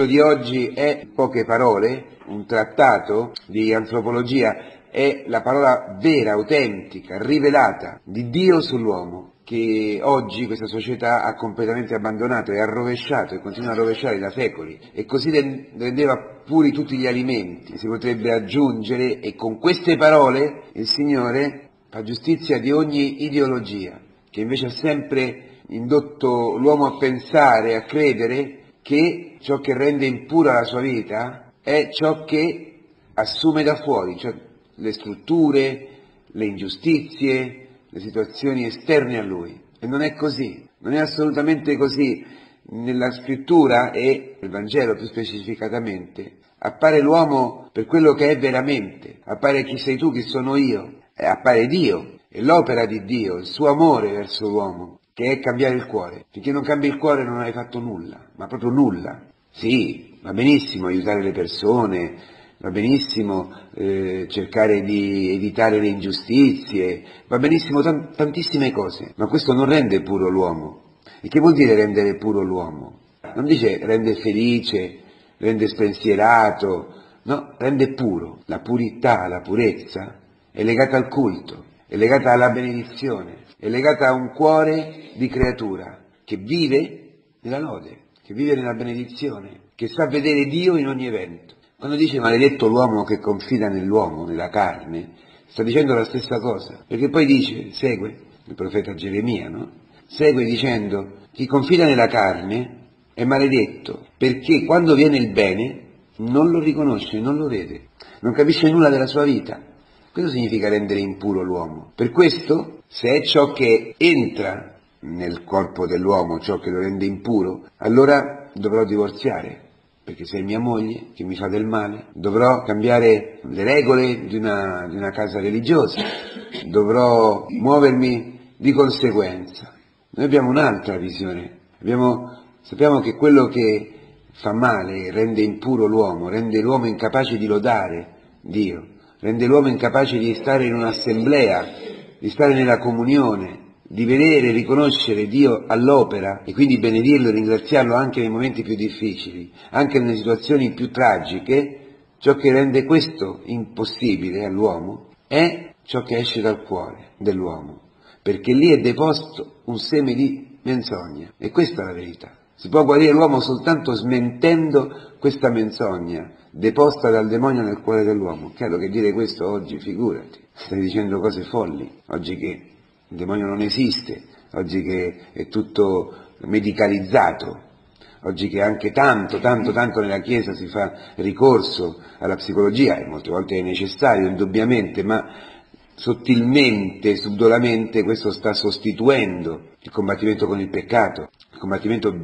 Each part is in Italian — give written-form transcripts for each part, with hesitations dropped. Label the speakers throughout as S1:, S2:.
S1: Di oggi è, poche parole, un trattato di antropologia, è la parola vera, autentica, rivelata di Dio sull'uomo, che oggi questa società ha completamente abbandonato e ha rovesciato e continua a rovesciare da secoli, e così rendeva puri tutti gli alimenti. Si potrebbe aggiungere, e con queste parole il Signore fa giustizia di ogni ideologia, che invece ha sempre indotto l'uomo a pensare, a credere che ciò che rende impura la sua vita è ciò che assume da fuori, cioè le strutture, le ingiustizie, le situazioni esterne a lui. E non è così, non è assolutamente così. Nella scrittura e nel Vangelo più specificatamente appare l'uomo per quello che è veramente, appare chi sei tu, chi sono io, e appare Dio e l'opera di Dio, il suo amore verso l'uomo, che è cambiare il cuore. Finché non cambi il cuore non hai fatto nulla, ma proprio nulla. Sì, va benissimo aiutare le persone, va benissimo cercare di evitare le ingiustizie, va benissimo tantissime cose, ma questo non rende puro l'uomo. E che vuol dire rendere puro l'uomo? Non dice rende felice, rende spensierato, no, rende puro. La purità, la purezza è legata al culto, è legata alla benedizione, è legata a un cuore di creatura che vive nella lode, che vive nella benedizione, che sa vedere Dio in ogni evento. Quando dice maledetto l'uomo che confida nell'uomo, nella carne, sta dicendo la stessa cosa, perché poi dice, segue, il profeta Geremia, no? Segue dicendo, chi confida nella carne è maledetto, perché quando viene il bene non lo riconosce, non lo vede, non capisce nulla della sua vita. Questo significa rendere impuro l'uomo. Per questo, se è ciò che entra nel corpo dell'uomo, ciò che lo rende impuro, allora dovrò divorziare, perché se è mia moglie che mi fa del male, dovrò cambiare le regole di una casa religiosa, dovrò muovermi di conseguenza. Noi abbiamo un'altra visione, sappiamo che quello che fa male rende impuro l'uomo, rende l'uomo incapace di lodare Dio, rende l'uomo incapace di stare in un'assemblea, di stare nella comunione, di vedere e riconoscere Dio all'opera e quindi benedirlo e ringraziarlo anche nei momenti più difficili, anche nelle situazioni più tragiche. Ciò che rende questo impossibile all'uomo è ciò che esce dal cuore dell'uomo, perché lì è deposto un seme di menzogna, e questa è la verità. Si può guarire l'uomo soltanto smentendo questa menzogna deposta dal demonio nel cuore dell'uomo. Chiaro che dire questo oggi, figurati, stai dicendo cose folli, oggi che il demonio non esiste, oggi che è tutto medicalizzato, oggi che anche tanto nella Chiesa si fa ricorso alla psicologia, e molte volte è necessario, indubbiamente, ma sottilmente, subdolamente questo sta sostituendo il combattimento con il peccato, il combattimento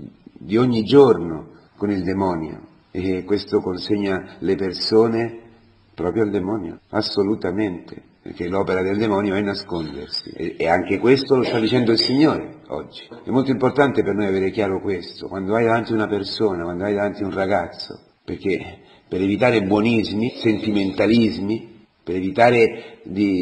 S1: di ogni giorno con il demonio, e questo consegna le persone proprio al demonio, assolutamente, perché l'opera del demonio è nascondersi, e anche questo lo sta dicendo il Signore oggi. È molto importante per noi avere chiaro questo, quando hai davanti una persona, quando hai davanti un ragazzo, perché per evitare buonismi, sentimentalismi, per evitare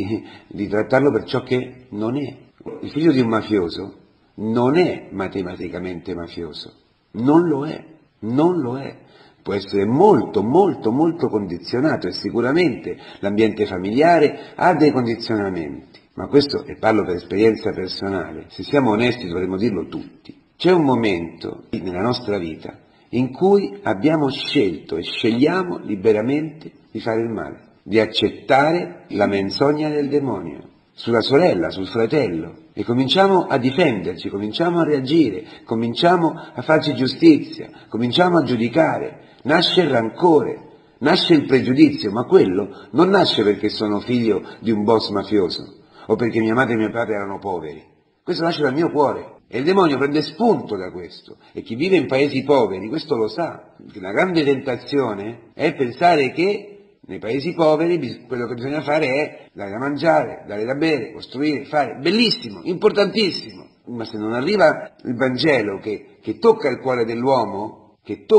S1: di trattarlo per ciò che non è. Il figlio di un mafioso non è matematicamente mafioso, non lo è, non lo è. Può essere molto condizionato, e sicuramente l'ambiente familiare ha dei condizionamenti, ma questo, e parlo per esperienza personale, se siamo onesti dovremmo dirlo tutti. C'è un momento nella nostra vita in cui abbiamo scelto e scegliamo liberamente di fare il male, di accettare la menzogna del demonio sulla sorella, sul fratello, e cominciamo a difenderci, cominciamo a reagire, cominciamo a farci giustizia, cominciamo a giudicare, nasce il rancore, nasce il pregiudizio, ma quello non nasce perché sono figlio di un boss mafioso o perché mia madre e mio padre erano poveri, questo nasce dal mio cuore. E il demonio prende spunto da questo, e chi vive in paesi poveri questo lo sa. La grande tentazione è pensare che nei paesi poveri quello che bisogna fare è dare da mangiare, dare da bere, costruire, fare, bellissimo, importantissimo, ma se non arriva il Vangelo che tocca il cuore dell'uomo,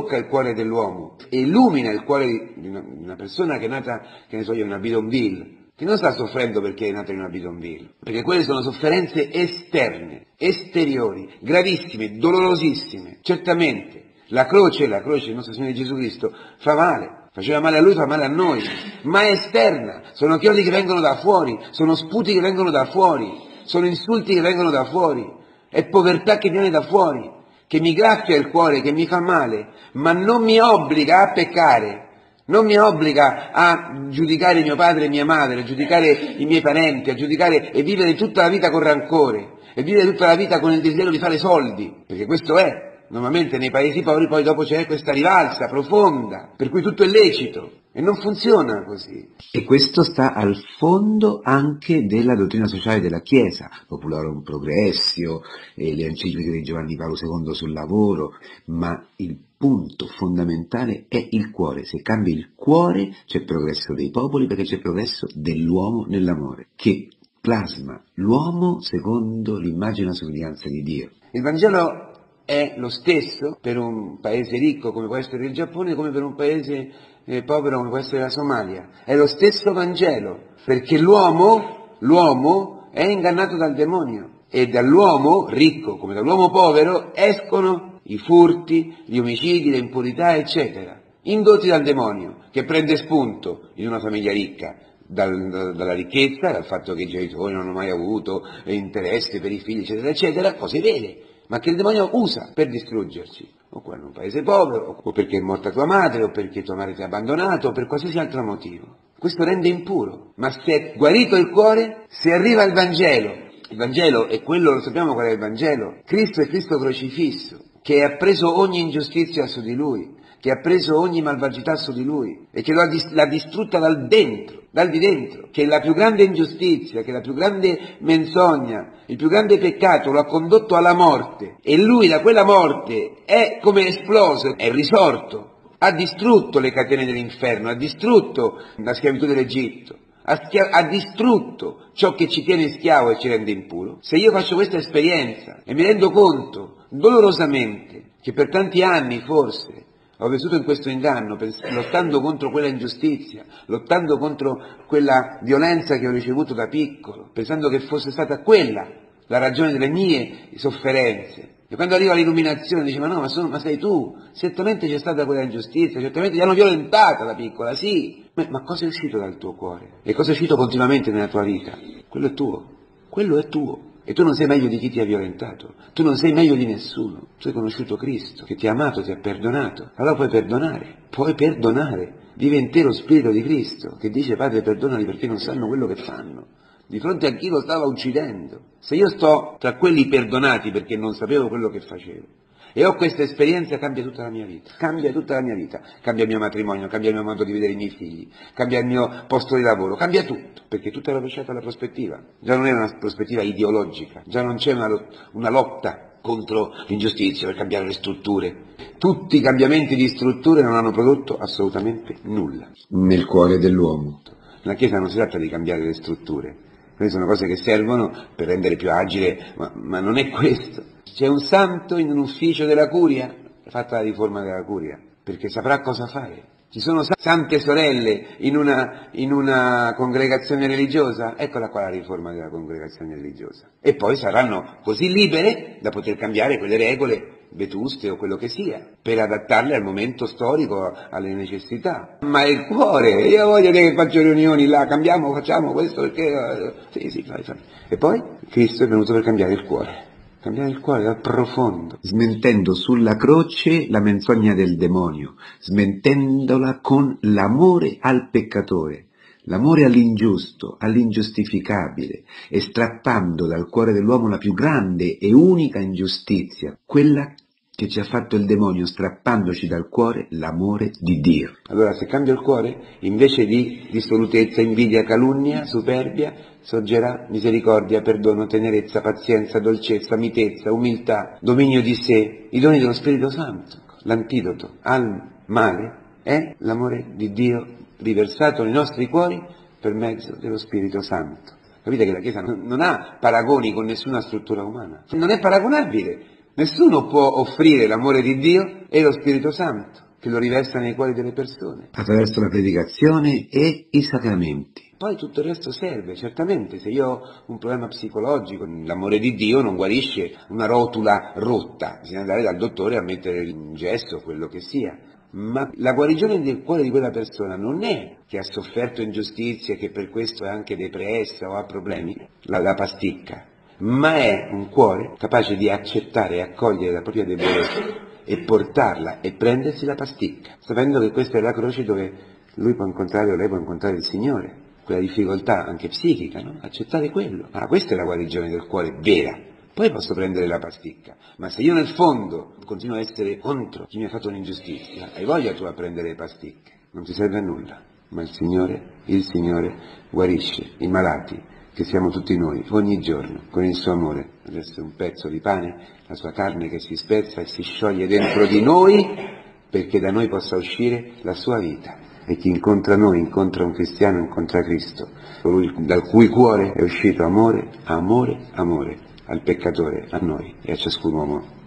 S1: e illumina il cuore di una persona che è nata, che ne so io, in una bidonville, che non sta soffrendo perché è nata in una bidonville, perché quelle sono sofferenze esterne, esteriori, gravissime, dolorosissime, certamente, La croce, il nostro Signore Gesù Cristo, fa male, faceva male a Lui, fa male a noi, ma è esterna, sono chiodi che vengono da fuori, sono sputi che vengono da fuori, sono insulti che vengono da fuori, è povertà che viene da fuori, che mi graffia il cuore, che mi fa male, ma non mi obbliga a peccare. Non mi obbliga a giudicare mio padre e mia madre, a giudicare i miei parenti, a giudicare e vivere tutta la vita con rancore, e vivere tutta la vita con il desiderio di fare soldi, perché questo è. Normalmente nei paesi poveri poi dopo c'è questa rivalsa profonda, per cui tutto è lecito, e non funziona così.
S2: E questo sta al fondo anche della dottrina sociale della Chiesa, Popularum Progressio, le encicliche di Giovanni Paolo II sul lavoro, ma il punto fondamentale è il cuore. Se cambia il cuore c'è progresso dei popoli, perché c'è progresso dell'uomo nell'amore, che plasma l'uomo secondo l'immagine e la somiglianza di Dio.
S1: Il Vangelo è lo stesso per un paese ricco come può essere il Giappone, come per un paese povero come può essere la Somalia. È lo stesso Vangelo, perché l'uomo è ingannato dal demonio, e dall'uomo ricco come dall'uomo povero escono i furti, gli omicidi, le impurità, eccetera, indotti dal demonio, che prende spunto in una famiglia ricca dalla ricchezza, dal fatto che i genitori non hanno mai avuto interesse per i figli, eccetera, eccetera, cose vere, ma che il demonio usa per distruggerci, o quando è un paese povero, o perché è morta tua madre, o perché tua madre ti ha abbandonato, o per qualsiasi altro motivo. Questo rende impuro, ma se è guarito il cuore, se arriva il Vangelo è quello, lo sappiamo qual è il Vangelo, Cristo è Cristo crocifisso, che ha preso ogni ingiustizia su di Lui, che ha preso ogni malvagità su di Lui, e che l'ha distrutta dal di dentro, che la più grande ingiustizia, che la più grande menzogna, il più grande peccato lo ha condotto alla morte, e Lui da quella morte è come esploso, è risorto, ha distrutto le catene dell'inferno, ha distrutto la schiavitù dell'Egitto, ha distrutto ciò che ci tiene schiavo e ci rende impuro. Se io faccio questa esperienza e mi rendo conto dolorosamente che per tanti anni forse ho vissuto in questo inganno, lottando contro quella ingiustizia, lottando contro quella violenza che ho ricevuto da piccolo, pensando che fosse stata quella la ragione delle mie sofferenze. E quando arriva l'illuminazione dice: ma sei tu, certamente c'è stata quella ingiustizia, certamente ti hanno violentata da piccola, sì, ma cosa è uscito dal tuo cuore? E cosa è uscito continuamente nella tua vita? Quello è tuo. E tu non sei meglio di chi ti ha violentato, tu non sei meglio di nessuno, tu hai conosciuto Cristo, che ti ha amato, ti ha perdonato, allora puoi perdonare, vive in te lo Spirito di Cristo, che dice: Padre, perdonali perché non sanno quello che fanno, di fronte a chi lo stava uccidendo. Se io sto tra quelli perdonati perché non sapevo quello che facevo, e ho questa esperienza, cambia tutta la mia vita, cambia il mio matrimonio, cambia il mio modo di vedere i miei figli, cambia il mio posto di lavoro, cambia tutto, perché tutto è rovesciato alla prospettiva, già non è una prospettiva ideologica, già non c'è una lotta contro l'ingiustizia per cambiare le strutture. Tutti i cambiamenti di strutture non hanno prodotto assolutamente nulla
S2: Nel cuore dell'uomo.
S1: nella Chiesa non si tratta di cambiare le strutture, queste sono cose che servono per rendere più agile, ma non è questo. C'è un santo in un ufficio della curia, fatta la riforma della curia, perché saprà cosa fare. Ci sono sante sorelle in una congregazione religiosa, eccola qua la riforma della congregazione religiosa. E poi saranno così libere da poter cambiare quelle regole vetuste o quello che sia, per adattarle al momento storico, alle necessità. Ma il cuore, io voglio che faccio riunioni là, cambiamo, facciamo questo perché... Sì, fai. E poi Cristo è venuto per cambiare il cuore dal profondo.
S2: Smentendo sulla croce la menzogna del demonio, smentendola con l'amore al peccatore, l'amore all'ingiusto, all'ingiustificabile, e strappando dal cuore dell'uomo la più grande e unica ingiustizia, quella che ci ha fatto il demonio, strappandoci dal cuore l'amore di Dio.
S1: Allora, se cambio il cuore, invece di dissolutezza, invidia, calunnia, superbia, sorgerà misericordia, perdono, tenerezza, pazienza, dolcezza, mitezza, umiltà, dominio di sé, i doni dello Spirito Santo. L'antidoto al male è l'amore di Dio riversato nei nostri cuori per mezzo dello Spirito Santo. Capite che la Chiesa non ha paragoni con nessuna struttura umana, non è paragonabile. Nessuno può offrire l'amore di Dio e lo Spirito Santo, che lo riversa nei cuori delle persone.
S2: Attraverso la predicazione e i sacramenti.
S1: Poi tutto il resto serve, certamente, se io ho un problema psicologico, l'amore di Dio non guarisce una rotula rotta, bisogna andare dal dottore a mettere in gesso quello che sia. Ma la guarigione del cuore di quella persona non è che ha sofferto ingiustizie, che per questo è anche depressa o ha problemi, la pasticca, ma è un cuore capace di accettare e accogliere la propria debolezza e portarla e prendersi la pasticca, sapendo che questa è la croce dove lui può incontrare o lei può incontrare il Signore, quella difficoltà anche psichica, no? Accettare quello. Ah, questa è la guarigione del cuore vera. Poi posso prendere la pasticca, ma se io nel fondo continuo a essere contro chi mi ha fatto un'ingiustizia, hai voglia tu a prendere le pasticche, non ti serve a nulla. Ma il Signore guarisce i malati, che siamo tutti noi, ogni giorno, con il suo amore. Adesso un pezzo di pane, la sua carne che si spezza e si scioglie dentro di noi, perché da noi possa uscire la sua vita. E chi incontra noi, incontra un cristiano, incontra Cristo, colui dal cui cuore è uscito amore, amore, amore, al peccatore, a noi e a ciascun uomo